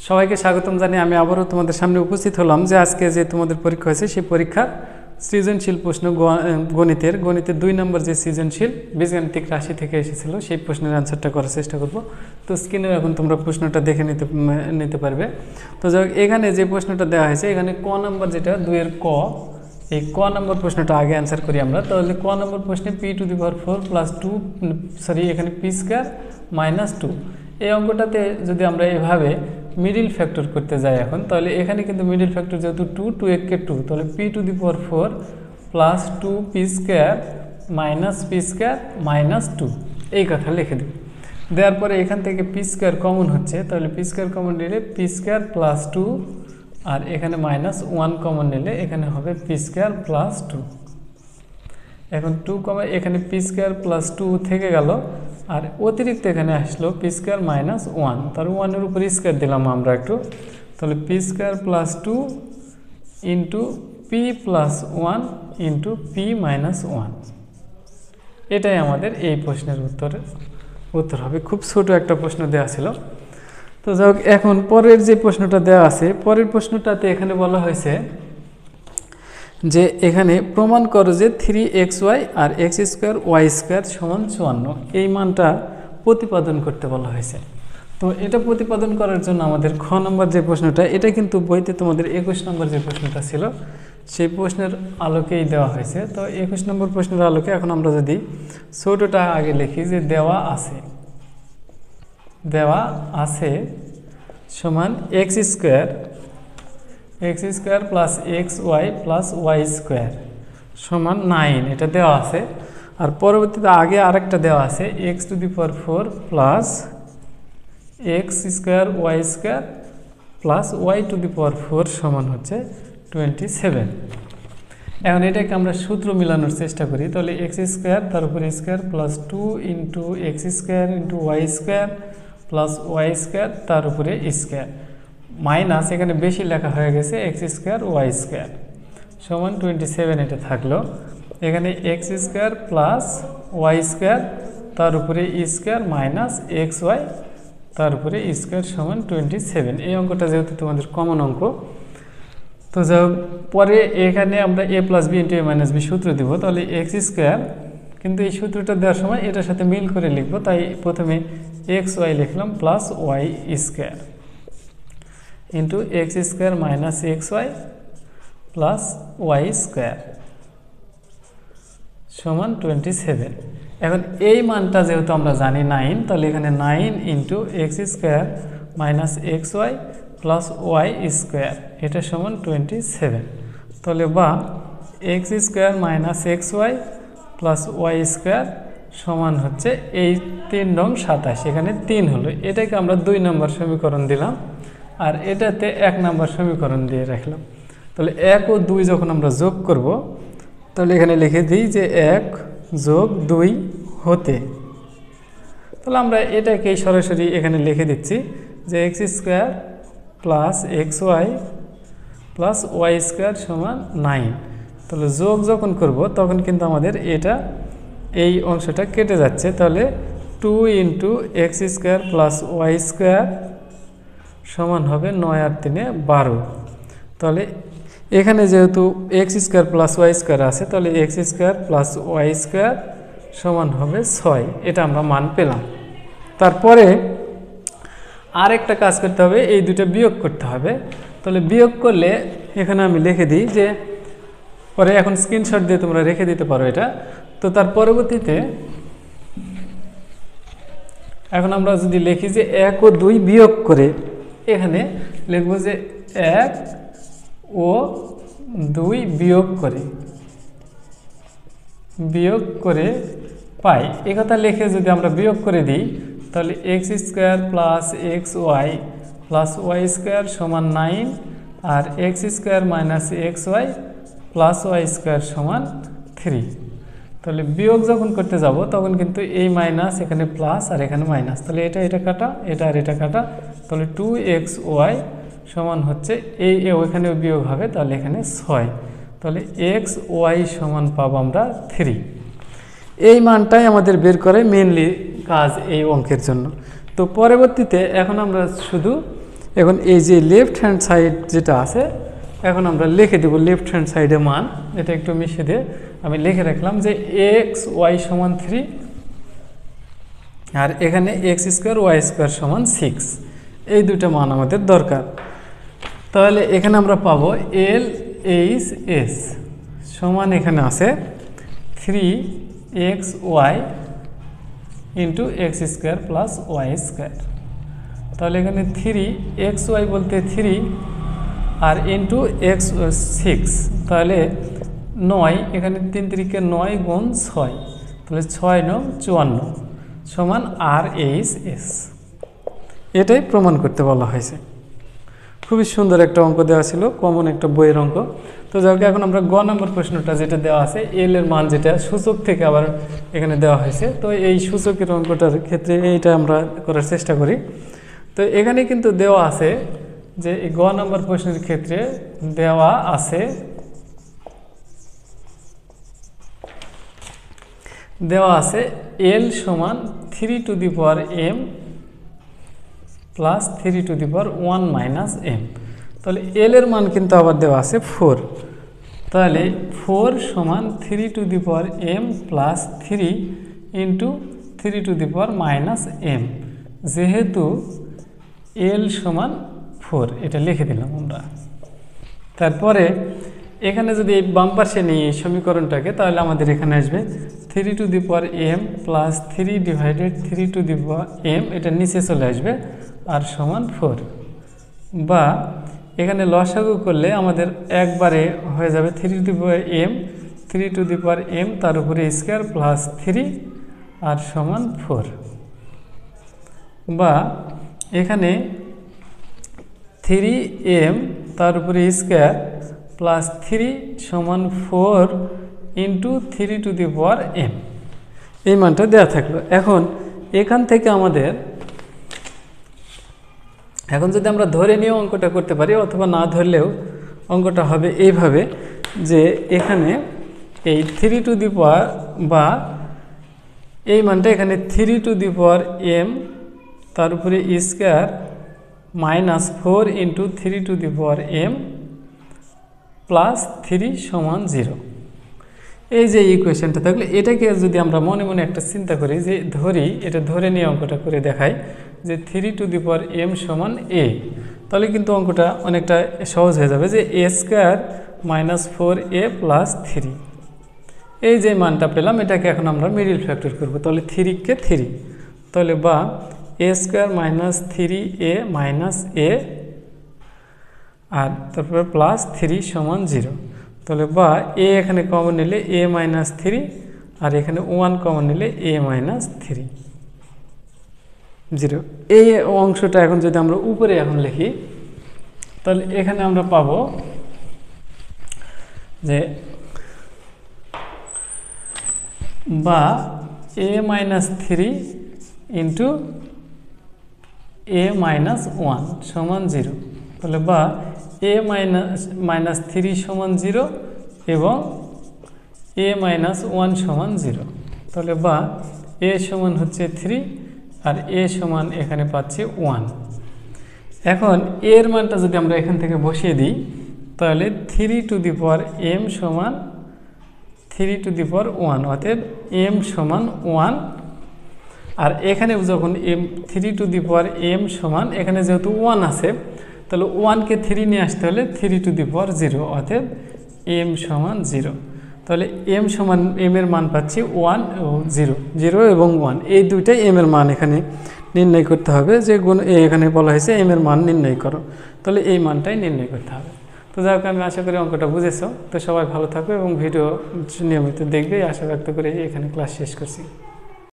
সবাইকে স্বাগতম জানিয়ে আমি আবারও তোমাদের সামনে উপস্থিত হলাম যে আজকে যে তোমাদের পরীক্ষা হয়েছে সেই পরীক্ষার সৃজনশীল প্রশ্ন গণিতের 2 নম্বর যে সৃজনশীল বীজগাণিতিক রাশি থেকে এসেছিল সেই প্রশ্নের অ্যান্সারটা করার চেষ্টা করব। তো স্ক্রিনে এখন তোমরা প্রশ্নটা দেখে নিতে পারবে। তো যাই হোক, এখানে যে প্রশ্নটা দেওয়া হয়েছে এখানে ক নম্বর যেটা 2 এর ক, এই ক নম্বর প্রশ্নটা আগে অ্যান্সার করি আমরা। তাহলে ক নম্বর প্রশ্নে p⁴ এখানে p² - 2 এই অঙ্কটাতে যদি আমরা এভাবে মিডিল ফ্যাক্টর করতে যাই এখন, তাহলে এখানে কিন্তু মিডিল ফ্যাক্টর যেহেতু 2 একে 2, তাহলে p⁴ + 2p² - 2 এই কথা লিখে দিই। দেওয়ার পরে এখান থেকে p² কমন হচ্ছে, তাহলে p² কমন নিলে p² + 2, আর এখানে -1 কমন নিলে এখানে হবে p² + 2। এখন 2 কমে এখানে p² + 2 থেকে গেল, আর অতিরিক্ত এখানে আসলো p² - 1, তার 1 এর উপর স্কয়ার দিলাম আমরা একটু, তাহলে p² + 2 * p + 1 * p - 1। এটাই আমাদের এই প্রশ্নের উত্তর হবে। খুব ছোট একটা প্রশ্ন দেওয়া ছিল। তো যাই হোক, এখন পরের যে প্রশ্নটা দেওয়া আছে, পরের প্রশ্নটাতে এখানে বলা হয়েছে যে এখানে প্রমাণ করো যে 3xy আর x² y² = 54, এই মানটা প্রতিপাদন করতে বলা হয়েছে। তো এটা প্রতিপাদন করার জন্য আমাদের খ নম্বর যে প্রশ্নটা, এটা কিন্তু বইতে তোমাদের 21 নম্বর যে প্রশ্নটা ছিল সেই প্রশ্নের আলোকেই দেওয়া হয়েছে। তো 21 নম্বর প্রশ্নের আলোকে এখন আমরা যদি ছোটটা আগে লিখি যে দেওয়া আছে সমান x² + xy + y² সমান 9, এটা দেওয়া আছে। আর পরবর্তীতে আগে আরেকটা দেওয়া আছে x⁴ + x² y² + y⁴ সমান হচ্ছে 27। এখন এটাকে আমরা সূত্র মিলানোর চেষ্টা করি। তাহলে x² তার উপর স্কয়ার + 2 * x² * y² + y² তার উপরে স্কয়ার, মাইনাস এখানে বেশি লেখা হয়ে গেছে x² y² সমান 27, এটা থাকলো। এখানে x² + y² তার উপরে স্কয়ার মাইনাস xy তার উপরে স্কয়ার সমান 27। এই অঙ্কটা যেহেতু তোমাদের কমন অঙ্ক, তো যাই হোক, পরে এখানে আমরা a + b * a - b সূত্র দিব। তাহলে x², কিন্তু এই সূত্রটা দেওয়ার সময় এটার সাথে মিল করে লিখব, তাই প্রথমে xy লিখলাম + y² x² - xy + y² সমান 27। এখন এই মানটা যেহেতু আমরা জানি 9, তাহলে এখানে 9 * x² - xy + y² এটা সমান 27। তাহলে বা x² - xy + y² সমান হচ্ছে এই 3 নং 27, এখানে 3 হলো। এটাকে আমরা 2 নম্বর সমীকরণ দিলাম, আর এটাতে 1 নম্বর সমীকরণ দিয়ে রাখলাম। তাহলে 1 ও 2 যখন আমরা যোগ করব, তাহলে এখানে লিখে দিই যে 1 + 2 হতে, তাহলে আমরা এটাকেই সরাসরি এখানে লিখে দিচ্ছি যে x² + xy + y² সমান 9। তাহলে যোগ যখন করব তখন কিন্তু আমাদের এই অংশটা কেটে যাচ্ছে, তাহলে 2 * x² + y² সমান হবে 9 আর 3 12। তাহলে এখানে যেহেতু x² + y² আছে, তাহলে x² + y² সমান হবে 6, এটা আমরা মান পেলাম। তারপরে আরেকটা কাজ করতে হবে, এই দুটো বিয়োগ করতে হবে। তাহলে বিয়োগ করলে এখানে আমি লিখে দিই যে, পরে এখন স্ক্রিনশট দিয়ে তোমরা রেখে দিতে পারো এটা। তো তার পরবর্তীতে এখন আমরা যদি লিখি যে 1 ও 2 বিয়োগ করে, এখানে লিখব যে 1 ও 2 বিয়োগ করে পাই, এই কথা লিখে যদি আমরা বিয়োগ করে দিই, তাহলে x² + xy + y² সমান 9, আর x² - xy + y² সমান 3। তাহলে বিয়োগ যখন করতে যাব তখন কিন্তু এই মাইনাস এখানে প্লাস আর এখানে মাইনাস, তাহলে এটা কাটা, এটা আর এটা কাটা, তাহলে 2xy সমান হচ্ছে এই ওইখানেও বিয়োগ হবে, তাহলে এখানে 6, তাহলে xy সমান পাবো আমরা 3। এই মানটাই আমাদের বের করে মেনলি কাজ এই অঙ্কের জন্য। তো পরবর্তীতে এখন আমরা শুধু এখন এই যে লেফট হ্যান্ড সাইড যেটা আছে, এখন আমরা লিখে দেব লেফট হ্যান্ড সাইডে মান, এটা একটু মিশিয়ে দিয়ে আমি লিখে রাখলাম যে এক্স ওয়াই সমান 3 আর এখানে এক্স স্কোয়ার ওয়াই স্কোয়ার সমান 6, এই দুটো মান আমাদের দরকার। তাহলে এখানে আমরা পাবো এল এইচ এস সমান এখানে আছে 3xy into x square plus y square. তাহলে এখানে 3xy বলতে 3 আর ইন্টু এক্স 6, তাহলে 9, এখানে 3 3 9 গুণ 6, তাহলে 6 9 54 সমান আর এইচ এস। এটাই প্রমাণ করতে বলা হয়েছে। খুবই সুন্দর একটা অঙ্ক দেওয়া ছিল, কমন একটা বইয়ের অঙ্ক। তো যাই হোক, এখন আমরা গ নম্বর প্রশ্নটা যেটা দেওয়া আছে এল এর মান যেটা সূচক থেকে আবার এখানে দেওয়া হয়েছে, তো এই সূচকের অঙ্কটার ক্ষেত্রে এইটা আমরা করার চেষ্টা করি। তো এখানে কিন্তু দেওয়া আছে যে এই গ নম্বর প্রশ্নের ক্ষেত্রে দেওয়া আছে এল সমান 3 to the power m plus 3 to the power 1 minus m। তাহলে এল এর মান কিন্তু আবার দেওয়া আছে 4, তাহলে 4 সমান 3 to the power m plus 3 into 3 to the power minus m, যেহেতু এল সমান 4 এটা লিখে দিলাম আমরা। তারপরে এখানে যদি এই বাম পাশে নিই এই সমীকরণটাকে, তাহলে আমাদের এখানে আসবে 3 to the power m plus 3 divided 3 to the power m, এটা নিচে চলে আসবে আর সমান 4, বা এখানে লসাগু করলে আমাদের একবারে হয়ে যাবে 3 to the power m 3 to the power m তার উপরে স্কোয়ার প্লাস 3 আর সমান 4, বা এখানে 3m তার উপরে স্কোয়ার প্লাস 3 সমান 4 into 3 to the power m, এই মানটা দেওয়া থাকলো। এখন এখান থেকে আমাদের এখন যদি আমরা ধরে নিয়েও অঙ্কটা করতে পারি অথবা না ধরলেও অঙ্কটা হবে এইভাবে যে এখানে এই 3 টু দি পাওয়ার বা এই মানটা এখানে 3 টু দি পাওয়ার m তার উপরে square minus 4 into 3 to the power m plus 3 সমান 0। এই যে ইকুয়েশনটা থাকলে এটাকে যদি আমরা মনে মনে একটা চিন্তা করি যে ধরি, এটা ধরে নিয়ে অঙ্কটা করে দেখাই যে 3 টু দি পাওয়ার m সমান a, তাহলে কিন্তু অঙ্কটা অনেকটা সহজ হয়ে যাবে যে a square minus 4a plus 3, এই যে মানটা পেলাম এটাকে এখন আমরা মিডিল ফ্যাক্টর করব, তাহলে 3 কে 3, তাহলে বা a square minus 3a minus a আর তারপরে প্লাস 3 সমান 0, তাহলে বা a এখানে কমন নিলে a মাইনাস 3 আর এখানে 1 কমন নিলে a মাইনাস 3 0। এই অংশটা এখন যদি আমরা উপরে এখন লিখি তাহলে এখানে আমরা পাবো যে বা a minus 3 into a minus 1 সমান 0, তাহলে বা a মাইনাস 3 সমান 0 এবং a মাইনাস 1 সমান 0, তাহলে বা a সমান হচ্ছে 3 আর a সমান এখানে পাচ্ছি 1। এখন এর মানটা যদি আমরা এখান থেকে বসিয়ে দিই তাহলে 3 টু দি পাওয়ার m সমান 3 টু দি পাওয়ার 1, অতএব m সমান 1, আর এখানে যখন m 3 to the power m সমান এখানে যেহেতু 1 আছে তাহলে 1 কে 3 নিয়ে আসতে হলে 3 টু দি পাওয়ার 0, অতএব m সমান 0। তাহলে m সমান m এর মান পাচ্ছি 1 ও 0, 0 এবং 1 এই দুইটাই m এর মান এখানে নির্ণয় করতে হবে, যে গুণ এখানে বলা হয়েছে m এর মান নির্ণয় করো, তাহলে এই মানটাই নির্ণয় করতে হবে। তো যাই হোক, আমি আশা করি অঙ্কটা বুঝেছো। তো সবাই ভালো থাকবে এবং ভিডিও নিয়মিত দেখবে, আশা ব্যক্ত করে এখানে ক্লাস শেষ করছি।